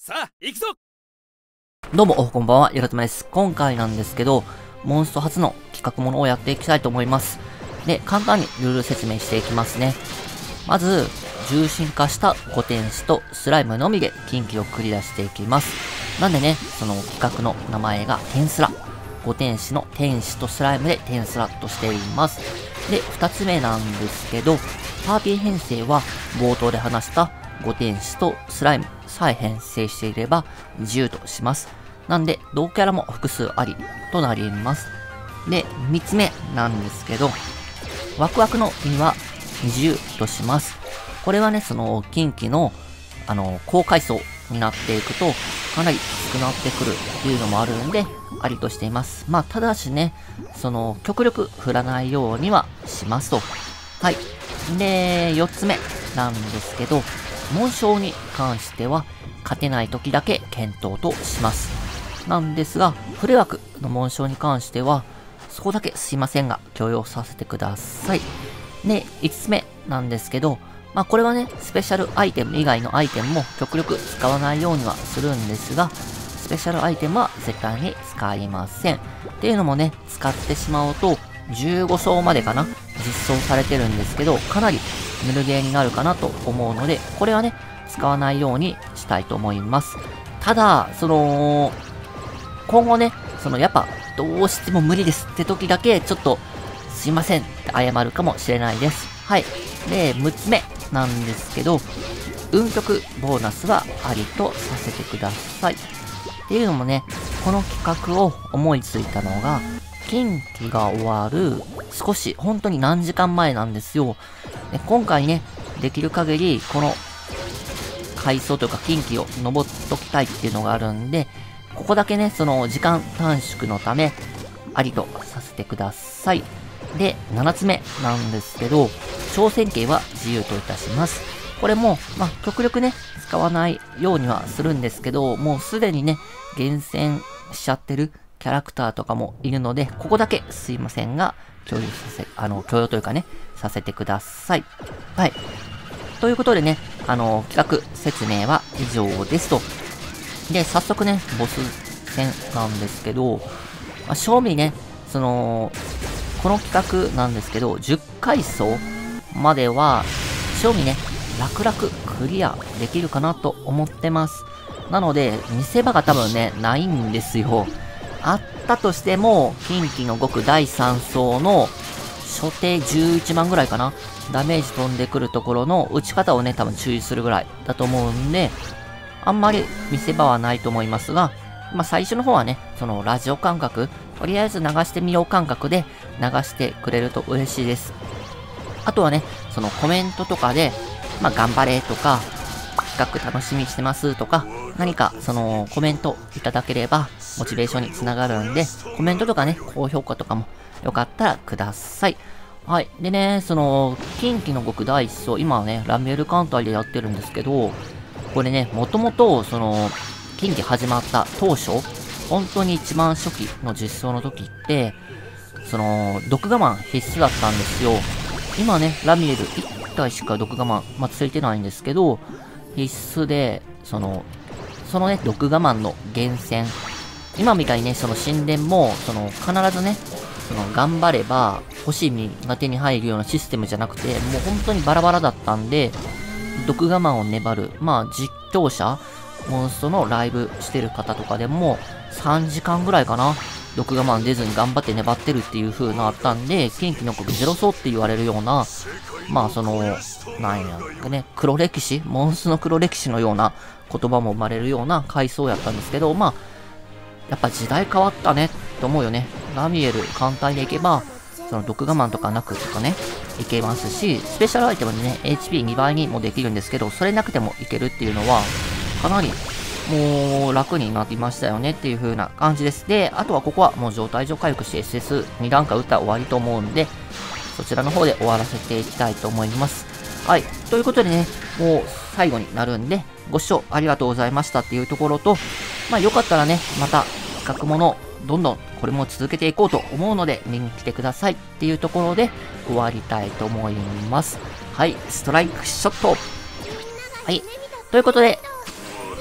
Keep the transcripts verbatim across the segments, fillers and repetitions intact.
さあ行くぞ。 どうも、こんばんは、よろつまです。今回なんですけど、モンスト初の企画ものをやっていきたいと思います。で、簡単にルール説明していきますね。まず、重心化したご天使とスライムのみで近畿を繰り出していきます。なんでね、その企画の名前がテンスラ。ご天使の天使とスライムでテンスラとしています。で、二つ目なんですけど、パーティー編成は冒頭で話したご天使とスライムさえ編成していれば自由とします。なんで、同キャラも複数ありとなります。で、三つ目なんですけど、ワクワクの意味は自由とします。これはね、その近畿の、あの、高階層になっていくと、かなり少なってくるっていうのもあるんで、ありとしています。まあ、ただしね、その、極力振らないようにはしますと。はい。で、四つ目なんですけど、紋章に関しては、勝てない時だけ検討とします。なんですが、フレ枠の紋章に関しては、そこだけすいませんが、許容させてください。で、五つ目なんですけど、まあこれはね、スペシャルアイテム以外のアイテムも極力使わないようにはするんですが、スペシャルアイテムは絶対に使いません。っていうのもね、使ってしまうと、じゅうご層までかな実装されてるんですけど、かなりヌルゲーになるかなと思うので、これはね、使わないようにしたいと思います。ただ、その、今後ね、そのやっぱ、どうしても無理ですって時だけ、ちょっと、すいませんって謝るかもしれないです。はい。で、むつめなんですけど、運極ボーナスはありとさせてください。っていうのもね、この企画を思いついたのが、近畿が終わる少し、本当に何時間前なんですよ。で今回ね、できる限り、この階層というか近畿を登っときたいっていうのがあるんで、ここだけね、その時間短縮のため、ありとさせてください。で、ななつめなんですけど、挑戦権は自由といたします。これも、まあ、極力ね、使わないようにはするんですけど、もうすでにね、厳選しちゃってるキャラクターとかもいるので、ここだけすいませんが、共有させ、あの、共有というかね、させてください。はい。ということでね、あの、企画説明は以上ですと。で、早速ね、ボス戦なんですけど、まあ、正味ね、その、この企画なんですけど、じゅっかい層までは、正味ね、楽々クリアできるかなと思ってます。なので、見せ場が多分ね、ないんですよ。あったとしても、近畿の極だいさん層の初手じゅういちまんぐらいかな。ダメージ飛んでくるところの打ち方をね、多分注意するぐらいだと思うんで、あんまり見せ場はないと思いますが、まあ最初の方はね、そのラジオ感覚、とりあえず流してみよう感覚で流してくれると嬉しいです。あとはね、そのコメントとかで、まあ頑張れとか、企画楽しみにしてますとか、何かそのコメントいただければモチベーションにつながるんで、コメントとかね、高評価とかもよかったらください。はい。でね、その、近畿の極第一層、今はね、ラミエル艦隊でやってるんですけど、これね、もともと、その、近畿始まった当初、本当に一番初期の実装の時って、その、毒我慢必須だったんですよ。今ね、ラミエルいったいしか毒我慢、まあ、ついてないんですけど、必須で、その、そのね、毒我慢の厳選。今みたいにね、その神殿も、その、必ずね、その、頑張れば、欲しい実が手に入るようなシステムじゃなくて、もう本当にバラバラだったんで、毒我慢を粘る。まあ、実況者、モンストのライブしてる方とかでも、さんじかんぐらいかな。毒我慢出ずに頑張って粘ってるっていう風なあったんで、近畿の国ゼロ層って言われるような、まあその、なんやね、黒歴史モンストの黒歴史のような言葉も生まれるような階層やったんですけど、まあ、やっぱ時代変わったねって思うよね。ラミエル簡単に行けば、その毒我慢とかなくとかね、いけますし、スペシャルアイテムでね、エイチピーに 倍にもできるんですけど、それなくてもいけるっていうのは、かなり、もう楽になりましたよねっていう風な感じです。で、あとはここはもう状態上回復して エスエスに 段階打ったら終わりと思うんで、そちらの方で終わらせていきたいと思います。はい。ということでね、もう最後になるんで、ご視聴ありがとうございましたっていうところと、まあよかったらね、また企画もの、どんどんこれも続けていこうと思うので、見に来てくださいっていうところで終わりたいと思います。はい。ストライクショット。はい。ということで、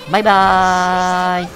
バイバーイ。